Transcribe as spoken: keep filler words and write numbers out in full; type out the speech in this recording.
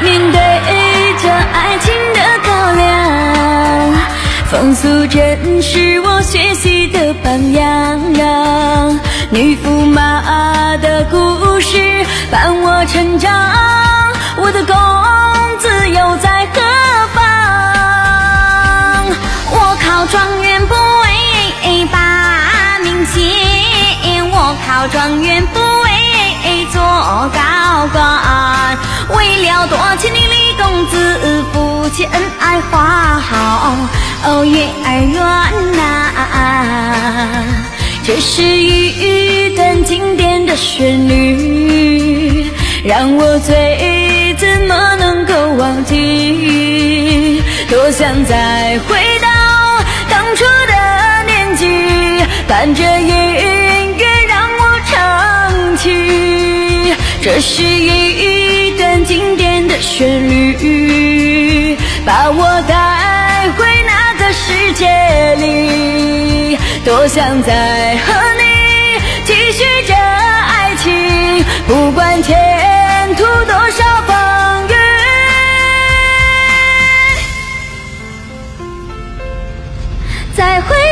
面对着爱情的考量，风俗真是我学习的榜样。女驸马的故事伴我成长，我的公子又在何方？我考状元不为把名衔，我考状元不为做高官，为了多千里李公子，夫妻恩爱花好哦月儿圆呐。这是一段经典的旋律，让我醉，怎么能够忘记？多想再回到当初的年纪，伴着音乐让我唱起。这是一段经典的旋律，把我带回那个世界里。多想再和你继续这爱情，不管前途多少风雨。再会